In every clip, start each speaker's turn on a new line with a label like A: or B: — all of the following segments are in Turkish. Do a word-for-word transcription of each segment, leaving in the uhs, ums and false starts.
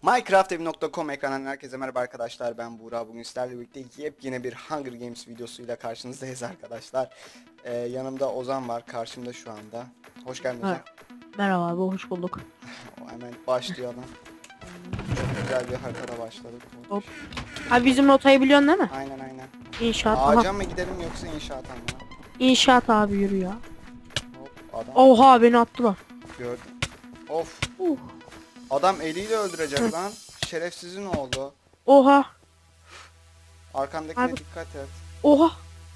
A: Minecraft Ev nokta com ekranından herkese merhaba arkadaşlar, ben Buğra. Bugün sizlerle birlikte yepyeni bir Hunger Games videosuyla karşınızdayız arkadaşlar. Ee, yanımda Ozan var, karşımda şu anda. Hoş geldin Ozan.
B: Merhaba abi, hoş bulduk.
A: Hemen başlayalım. Çok güzel bir haritada başladık.
B: Hop. Abi bizim rotayı biliyorsun değil mi?
A: Aynen aynen.
B: İnşaat.
A: Ağaca
B: Aha.
A: mı gidelim yoksa inşaata mı?
B: İnşaat abi, yürü ya.
A: Hop, adam
B: Oha, beni attılar.
A: gördüm. Of.
B: Uh.
A: Adam eliyle öldürecek
B: Hı.
A: lan. Şerefsizin oğlu.
B: Oha.
A: Arkandakine
B: Abi.
A: dikkat et.
B: Oha.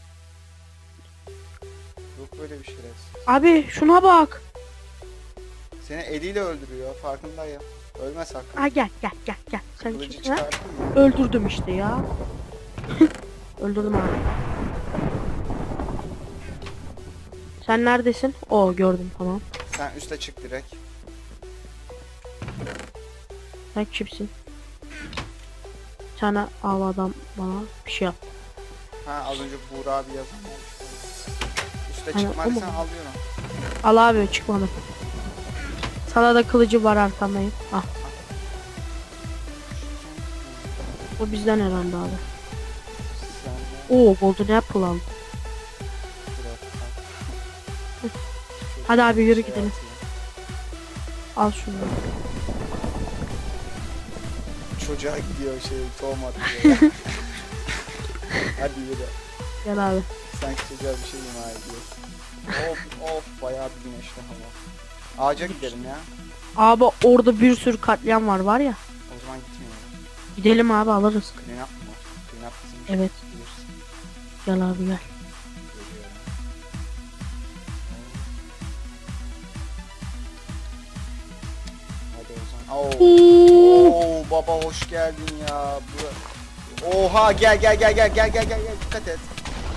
A: Yok böyle bir şerefsiz.
B: Abi şuna bak.
A: Seni eliyle öldürüyor, farkındayım. Ölme sakın.
B: Ha, gel gel gel gel. Sen
A: Kılıcı
B: kimsin ha?
A: çıkarttın mı?
B: Öldürdüm işte ya. Öldürdüm abi. Sen neredesin? O gördüm, tamam.
A: Sen üste çık direkt.
B: Sen kimsin? Bir tane av adam bana bir şey yap.
A: Ha, az önce Buğra abi yazan. Üste
B: Aynen,
A: çıkmadıysan
B: o mu?
A: alıyorum.
B: Al abi, çıkmadım. Sana da kılıcı var, arkandayım. Ah. O bizden herhalde abi.
A: Sen de
B: Oo, golden apple aldım.
A: biraz kalk.
B: Hadi abi, yürü
A: Şey
B: gidelim.
A: atayım.
B: Al şunu.
A: Çocuğa gidiyor şey, tohum atıyor ya. Hadi yürü.
B: Gel abi.
A: Sanki çocuğa bir şey ima ediyorsun. Of of, bayağı bir güneşli hava. Ağaca gidelim ya.
B: Abi orada bir sürü katliam var var ya.
A: O zaman gitmeyelim.
B: Gidelim abi, alırız.
A: Clean up mı var? Clean up bizim için
B: Evet.
A: bilirsin.
B: Gel abi, gel.
A: Görüyorum. Hadi Ozan. Oo. Oo, baba hoş geldin ya. Bu... Oha, gel gel gel gel gel gel gel gel, dikkat et.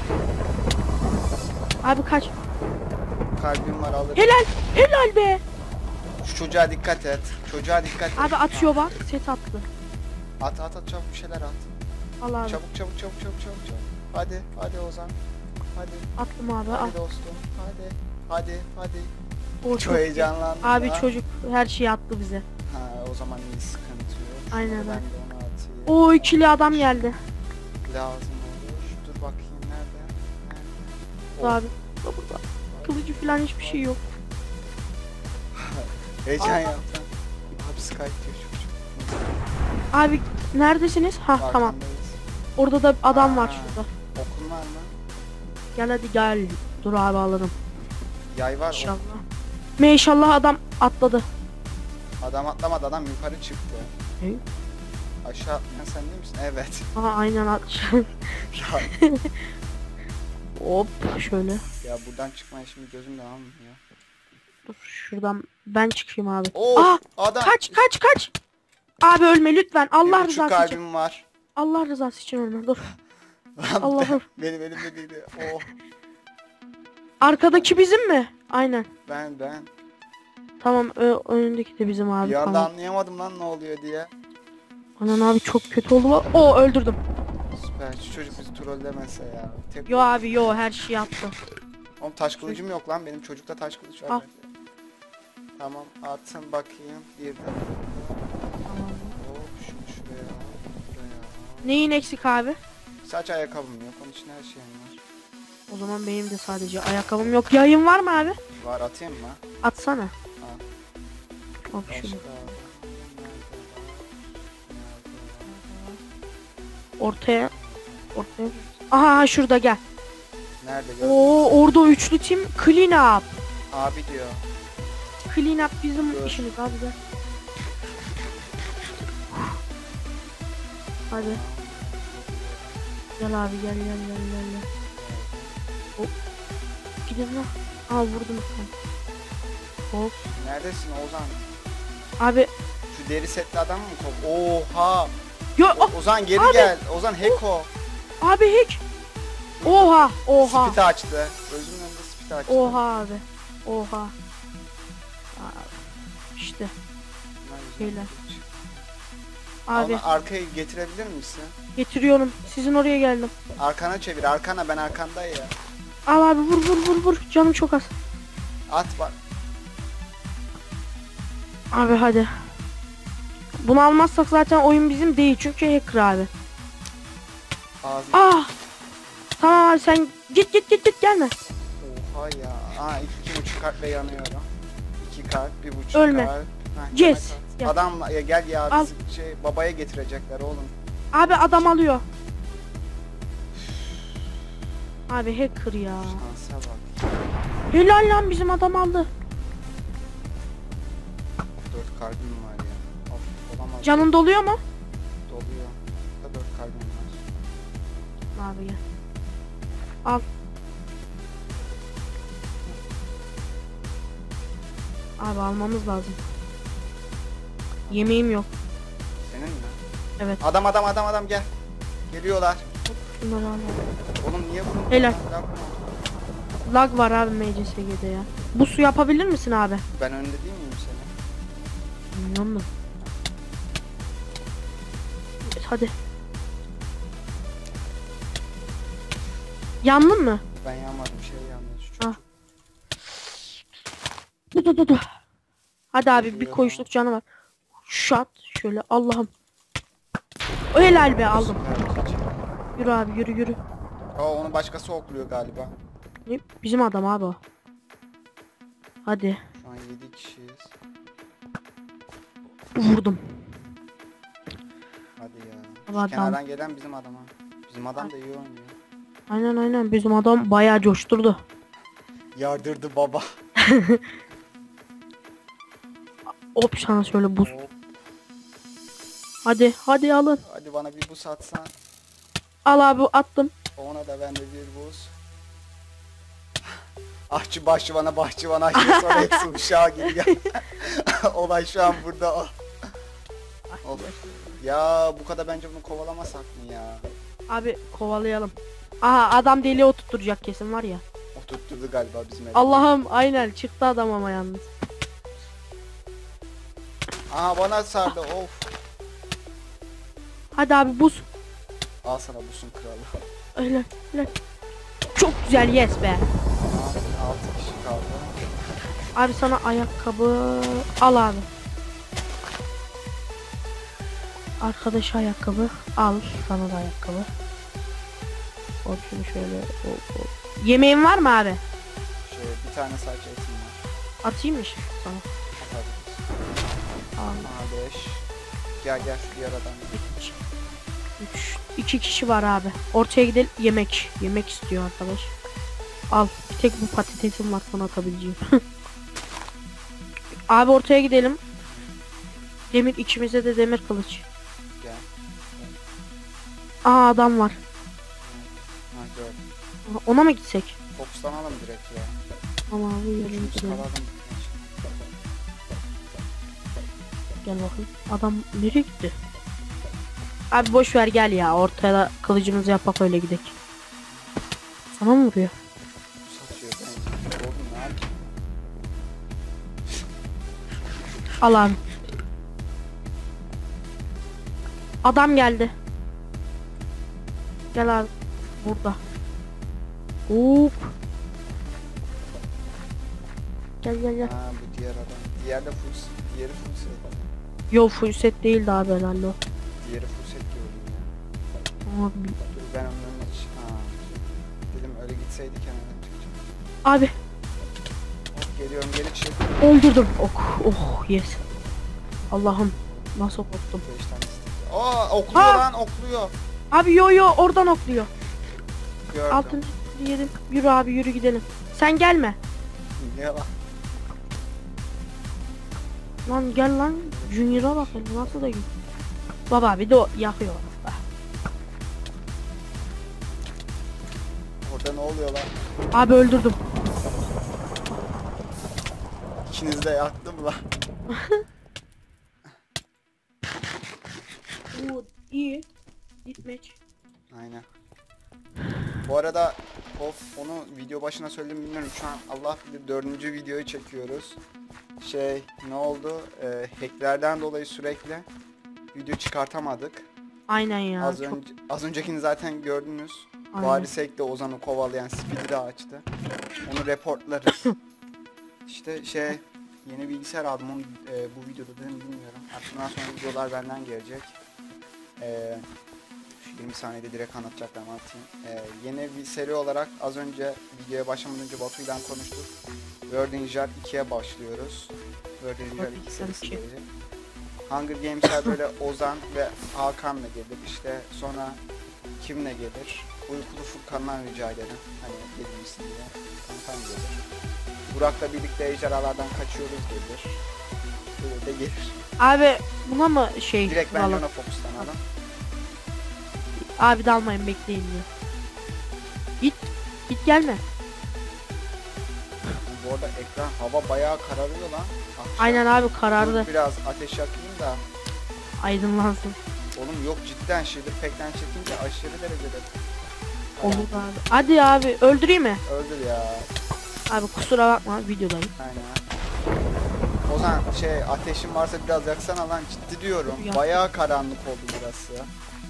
B: Abi kaç.
A: Kalbim var, alır.
B: Helal. Helal be.
A: Şu çocuğa dikkat et. Çocuğa dikkat et.
B: Abi atıyor bak. Set attı.
A: At at at, çabuk bir şeyler at.
B: Al abi.
A: Çabuk çabuk çabuk çabuk çabuk çabuk. Hadi hadi Ozan. Hadi.
B: Attım abi. Al.
A: Hadi dostum. Hadi. Hadi hadi.
B: O
A: Çok heyecanlandım.
B: Abi
A: ha.
B: çocuk her şeyi attı bize.
A: Ha, o zaman iyi, sıkıntı yok.
B: Aynen
A: Ben de
B: öyle.
A: onu atayım.
B: O ikili adam geldi.
A: Lazım olur. Dur bakayım, nerede? Nerede?
B: Burada abi. Burada burada. Kılıcı falan hiçbir şey yok.
A: Heyecan
B: Aa.
A: yaptım. Abi Skype diyor çok çok.
B: Abi neredesiniz? Ha tamam.
A: Arkandayız.
B: Orada da adam var
A: Aa.
B: şurada.
A: Okun var mı?
B: Gel hadi gel. Dur abi, alırım.
A: Yay var.
B: İnşallah. Maşallah adam atladı.
A: Ok. Adam atlamadı, adam yukarı çıktı.
B: Ne?
A: Aşağı atlayan sen değil misin? Evet.
B: Aha, aynen at.
A: ya,
B: Hop şöyle.
A: ya buradan çıkmaya şimdi gözüm de almıyor.
B: Dur şuradan ben çıkayım abi.
A: Oo,
B: Aa,
A: adam.
B: kaç kaç kaç. Abi ölme lütfen.
A: Bir
B: Allah
A: buçuk
B: rızası için.
A: kalbim var.
B: Allah rızası için ölme. Dur.
A: Lan
B: Allah'ım.
A: benim elimde değildi. Oh,
B: Arkadaki bizim mi? Aynen.
A: ben ben.
B: Tamam, ö- önündeki de bizim abi.
A: Bir anda
B: Tamam.
A: anlayamadım lan ne oluyor diye.
B: Anan abi çok kötü oldu. O öldürdüm.
A: Süper. Şu çocuk bizi trollemese ya. Tek
B: Yo abi yo, her şeyi yaptı.
A: Oğlum taş kılıcım yok lan, benim çocukta taş kılıç var.
B: Al.
A: bende. Tamam, atsın bakayım. Bir de.
B: Tamam.
A: Hop, şunu şuraya. Buraya.
B: Neyin eksik abi?
A: Saç ayakkabım yok, onun için her şeyim var.
B: O zaman benim de sadece ayakkabım yok. Yayın var mı abi?
A: Var, atayım mı?
B: Atsana.
A: Al.
B: Hop şunu.
A: Başka.
B: Ortaya. Ortaya. Aha şurada, gel.
A: Nerede gördün?
B: Oo, orada üçlü team clean up.
A: Abi diyor.
B: Clean up bizim
A: Dur.
B: işimiz abi, gel. Hadi. Gel abi, gel gel gel gel gel. Hop. Gidin lan. Aa, vurdum sen. Hop.
A: Neredesin Ozan?
B: Abi.
A: Şu deri setli adam mı kov? Oha!
B: Yo,
A: O-
B: oh,
A: Ozan geri
B: abi.
A: gel. Ozan Heko.
B: abi hiç. Oha. Oha.
A: Spit açtı. Gözümün önünde spit açtı.
B: Oha abi. Oha. Aa, İşte.
A: Bunlar güzel
B: Şeyler.
A: kılıç.
B: Abi
A: Ama arkayı getirebilir misin?
B: getiriyorum. Sizin oraya geldim.
A: Arkana çevir, arkana, ben arkandayım ya.
B: Al abi, vur vur vur vur. Canım çok az.
A: At bak.
B: Abi hadi. Bunu almazsak zaten oyun bizim değil çünkü hacker abi.
A: Ağzı.
B: Ah! Tamam abi sen git git git git gelme.
A: Oha ya. Aa iki, iki buçuk kalp ve yanıyorum. İki kalp, bir buçuk
B: Ölme.
A: kalp. Ha,
B: Yes.
A: yemek at.
B: Gel.
A: Adam ya gel ya
B: Al.
A: bizi şey babaya getirecekler oğlum.
B: Abi adam alıyor. Abi hacker ya.
A: Şansa bak.
B: Helal lan bizim adam aldı.
A: Dört kalbim var ya. Of olamaz.
B: Canın doluyor mu?
A: Doluyor. Da dört kalbim var.
B: Abi gel. Al. Abi almamız lazım. Yemeğim yok.
A: Senin mi?
B: Evet.
A: Adam adam adam adam gel. Geliyorlar.
B: Şunları al.
A: Oğlum niye bunu?
B: Helal.
A: Lan, lan.
B: Lag var abi M C S G'de ya. Bu su yapabilir misin abi?
A: Ben önde değil miyim senin?
B: Bilmiyorum da. Evet, hadi. Yandın mı?
A: Ben yanmadım şey yandı. Şu
B: Ah.
A: çocuk.
B: Dur dur dur dur. Hadi abi bir
A: Geliyor.
B: koyuşluk canı var. Şat şöyle Allah'ım. O helal be aldım.
A: Süper.
B: Yürü abi yürü yürü.
A: Aa onu başkası okluyor galiba.
B: Ne? Bizim adam abi o. Hadi.
A: Şu an yedi kişiyiz.
B: Vurdum.
A: Hadi ya. Şu
B: Adam.
A: kenardan gelen bizim adam ha. Bizim adam da iyi oynuyor.
B: Aynen aynen bizim adam bayağı coşturdu.
A: Yardırdı baba.
B: Hop sana şöyle buz.
A: Hop.
B: Hadi hadi alın.
A: Hadi bana bir buz atsan.
B: Al abi attım.
A: Ona da bende bir buz. Ahçı bahçıvana bahçıvana ahçı sonra hepsi uşağı gibi gel. Olay şu an burada. Of. Ya bu kadar bence bunu kovalamasak mı ya?
B: Abi kovalayalım. Aha adam deli oturtturacak kesin var ya.
A: O tutturdu galiba bizim evde.
B: Allah'ım aynen çıktı adam ama yalnız.
A: Aha bana sardı of.
B: Hadi abi buz.
A: Al sana busun kralı.
B: Öyle öyle. Çok güzel yes be.
A: Aha, altı kişi kaldı.
B: Abi sana ayakkabı al abi. Arkadaş ayakkabı al sana da ayakkabı. Hop şunu şöyle hop, hop. Yemeğin var mı abi?
A: Şey bir tane sadece etim var.
B: Atayım mı şimdi sana?
A: Atabiliriz.
B: Al.
A: Aha beş. Gel gel şu diğer adam.
B: üç, üç, iki kişi var abi. Ortaya gidelim yemek. Yemek istiyor arkadaş. Al. Bir tek bu patatesim var sana atabileceğim. Abi ortaya gidelim. Demir içimize de demir kılıç.
A: Gel.
B: Aa adam var.
A: Ha gördüm.
B: Aha, ona mı gitsek?
A: Fokuslanalım direkt ya.
B: Ama abi yarın
A: Üçümüz
B: gidelim.
A: kalalım.
B: Gel bakayım. Adam nereye gitti? Abi boş ver gel ya. Ortaya kılıcımızı yapak öyle gidelim. Sana mı vuruyor?
A: Satıyor bence. Oğlum ne yapayım?
B: Al abi. Adam geldi. Gel abi. Burada. Hop. Gel gel gel.
A: Ha bu diğer adam. Diğer de full, diğeri full set.
B: Yo full set değildi abi herhalde o.
A: Diğeri full set gördüm ya.
B: Abi.
A: Dur ben onun önüne çık. Ha. Dedim öyle gitseydik hemen çıkacağım.
B: Abi
A: Hop geliyorum geri çık.
B: öldürdüm. Oh oh yes. Allah'ım nasıl korktum.
A: beş tane stick. Aa okluyor
B: Ha!
A: lan okluyor.
B: Abi yo yo oradan okluyor.
A: Gördüm.
B: Altın yedim. Yürü abi yürü gidelim. Sen gelme.
A: Ne lan?
B: Lan gel lan. Junior'a bak hele nasıl da gül. Baba bir de o yakıyor.
A: Orada ne oluyor lan?
B: Abi öldürdüm.
A: İkiniz de yaktım lan.
B: Oo, iyi. Gitmeç.
A: Aynen. Bu arada of onu video başına söyledim bilmiyorum şu an Allah bilir dördüncü videoyu çekiyoruz. Şey ne oldu? Ee, hacklerden dolayı sürekli video çıkartamadık.
B: Aynen ya.
A: az
B: çok...
A: önce az öncekini zaten gördünüz.
B: Aynen.
A: Varis hack de Ozan'ı kovalayan Speed'i de açtı. Onu reportlarız. İşte şey yeni bilgisayar aldım. Onu e, bu videoda dedim bilmiyorum. Artık bundan sonra videolar benden gelecek. E, şu yirmi saniyede direkt anlatacaklarımı atayım. E, yeni bir seri olarak az önce videoya başlamadan önce Batu'yla konuştuk. World Ninja ikiye başlıyoruz. World Ninja
B: World
A: iki
B: Ninja
A: serisi
B: iki.
A: gelecek. Hunger Games'e böyle Ozan ve Hakan'la gelir. İşte sonra kimle gelir? Uykulu Furkan'dan rica ederim. Hani gelirsin diye. Kankan gelir. Burak'la birlikte ejderhalardan kaçıyoruz gelir. Böyle de gelir.
B: Abi buna mı şey?
A: Direkt ben
B: vallahi-
A: Lona fokuslanalım.
B: Abi dalmayın, bekleyin diyor. Git. Git gelme.
A: Bu arada ekran hava bayağı kararıyor lan. Akşam.
B: Aynen abi,
A: Dur
B: karardı.
A: biraz ateş yakayım da.
B: Aydınlansın.
A: Oğlum yok cidden Shiver Pack'ten çekince aşırı derecede.
B: Olur abi. Hadi abi, öldüreyim mi?
A: Öldür ya.
B: Abi kusura bakma, videodayım.
A: Aynen. Ozan şey ateşin varsa biraz yaksana lan, ciddi diyorum.
B: Yak.
A: Bayağı karanlık oldu burası.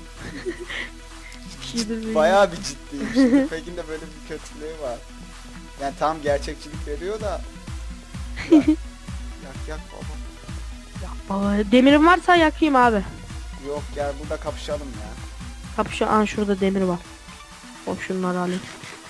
B: Shiver
A: Bayağı bir ciddiyim. Shiver Pack'in de böyle bir kötülüğü var. Yani tam gerçekçilik veriyor da. Ya, yak yak baba.
B: Baba, demirin varsa yakayım abi.
A: Yok gel burada kapışalım ya.
B: Kapışa, an şurada demir var. Hop şunları alayım.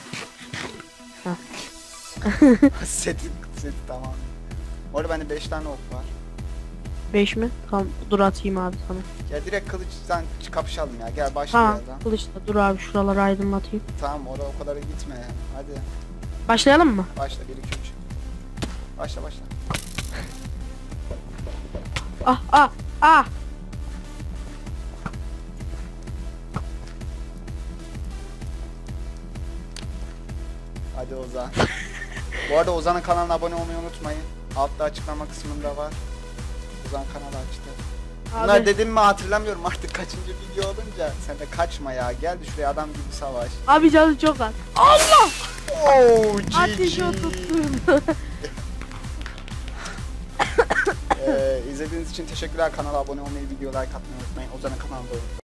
A: seti, seti tamam. Orada bende beş tane ok var.
B: beş mi? Tamam, dur atayım abi sana.
A: Ya direkt kılıçtan kapışalım ya. Gel
B: Tamam,
A: başlayalım.
B: kılıçla dur abi, şuraları aydınlatayım.
A: Tamam orada o kadar gitme ya. Hadi
B: Başlayalım mı?
A: başla bir iki üç. Başla başla.
B: Ah ah ah.
A: Hadi Ozan. Bu arada Ozan'ın kanalına abone olmayı unutmayın. Altta açıklama kısmında var. Ozan kanalı açtı. Bunlar
B: Abi,
A: dedim mi hatırlamıyorum artık kaçıncı video olunca. Sen de kaçma ya. Gel de şuraya adam gibi savaş.
B: abi canı çok az. Allah!
A: Oh,
B: Ateşi
A: G G.
B: tuttum.
A: Ee, izlediğiniz için teşekkürler. Kanala abone olmayı, video like atmayı unutmayın. Ozan'ın kanalında olun.